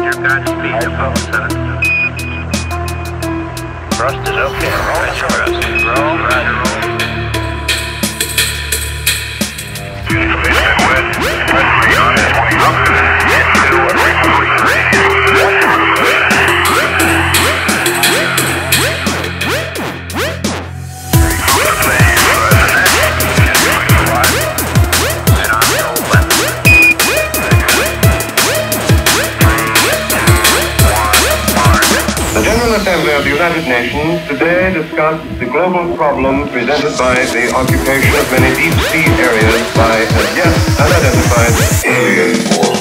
Godspeed, Apollo 7. Thrust is okay. Roger, thrust. Roll, roger, roll. The General Assembly of the United Nations today discussed the global problem presented by the occupation of many deep sea areas by as yet unidentified alien force.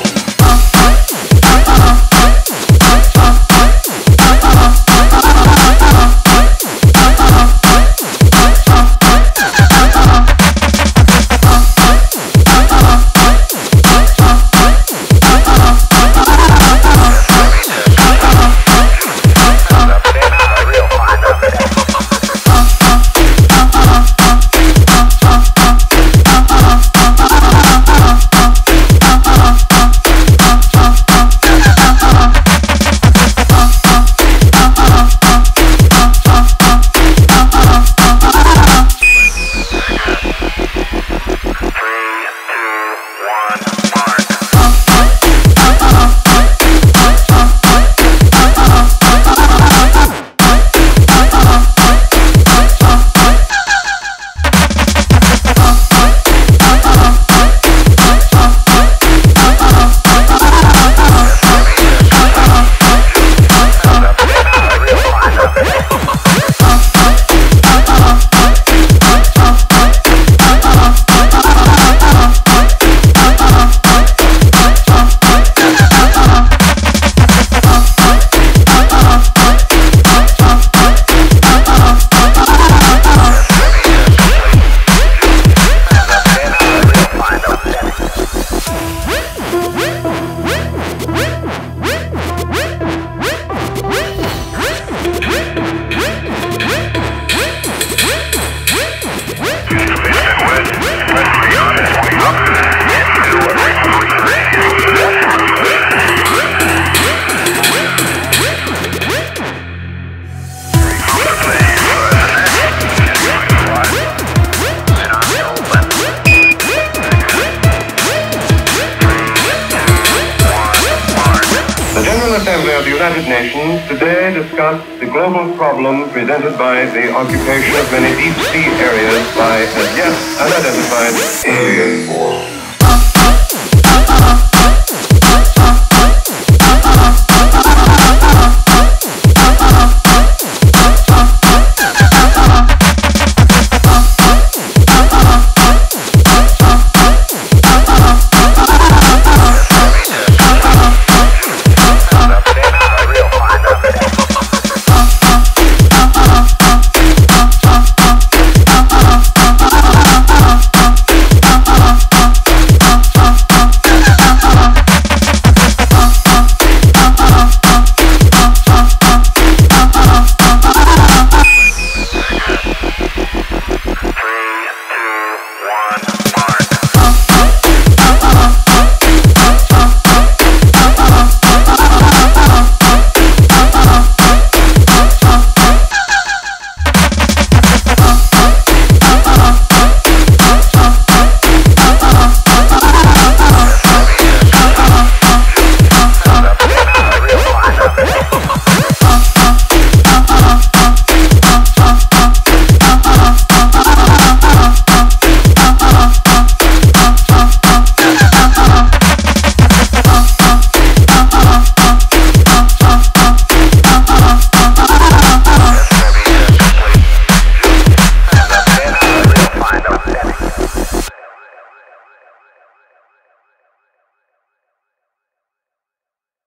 The General Assembly of the United Nations today discussed the global problem presented by the occupation of many deep sea areas by as yet unidentified alien force.